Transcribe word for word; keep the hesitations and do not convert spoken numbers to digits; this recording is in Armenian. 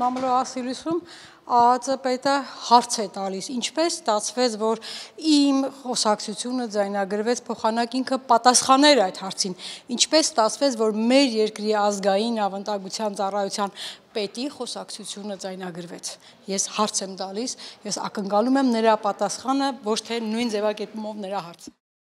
մամլո ասիլիսում ԱԱԾ-պետը հարց է տալիս, ինչպես ստացվեց, որ իմ խոսակցությունը ձայնագրվեց, փոխանակ ինքը պատասխաներ այդ հարցին, ինչպես ստացվեց, որ մեր երկրի ազգային ավանդական ծառայության պետի խոսակցությունը ձայնագրվեց։ Ես հարց եմ տալիս, ես ակնկալում եմ նրա պատասխանը, ոչ թե նույն ձևակերպումով նրա հարցը։